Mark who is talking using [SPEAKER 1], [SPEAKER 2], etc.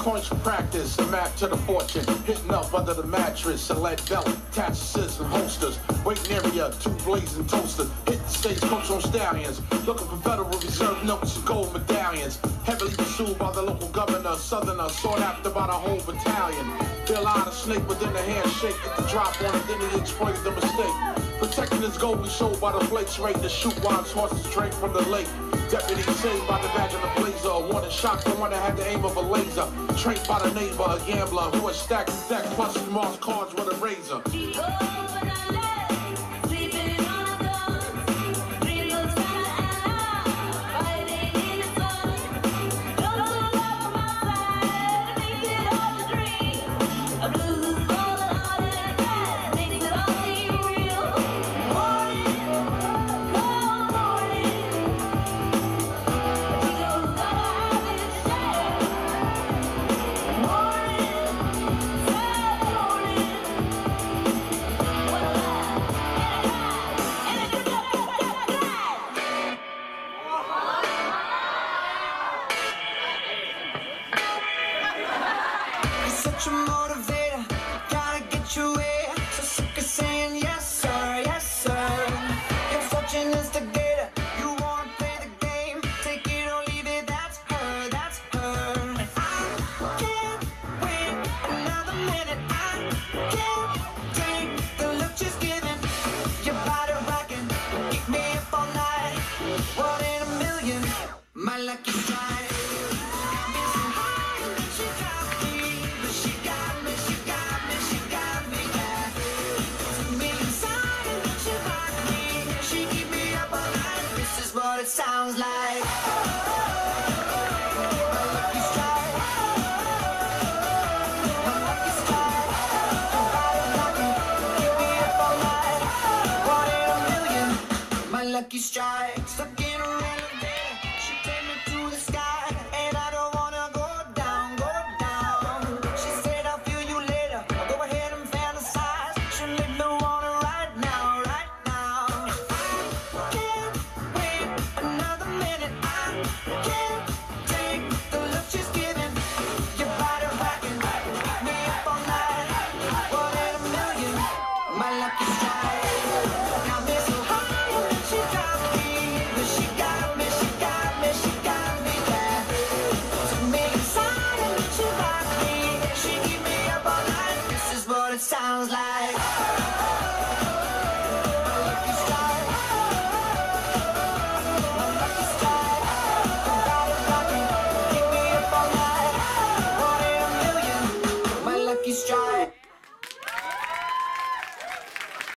[SPEAKER 1] coins for practice, a map to the fortune. Hitting up under the mattress, a lead belt, attachments and holsters. Waiting area, two blazing toasters. Hitting stage coach on stallions. Looking for Federal Reserve notes and gold medallions. Heavily pursued by the local governor, southerner, sought after by the whole battalion. Feel out a snake within the handshake. Get the drop on it, then he exploited the mistake. Protecting his gold, we showed by the flakes. Ready to shoot while his horses straight from the lake. Deputy saved by the badge of the blazer. A warning shot for one that had the aim of a laser. Trained by the neighbor, a gambler who had stacked his deck plus marked cards with a razor.
[SPEAKER 2] Such a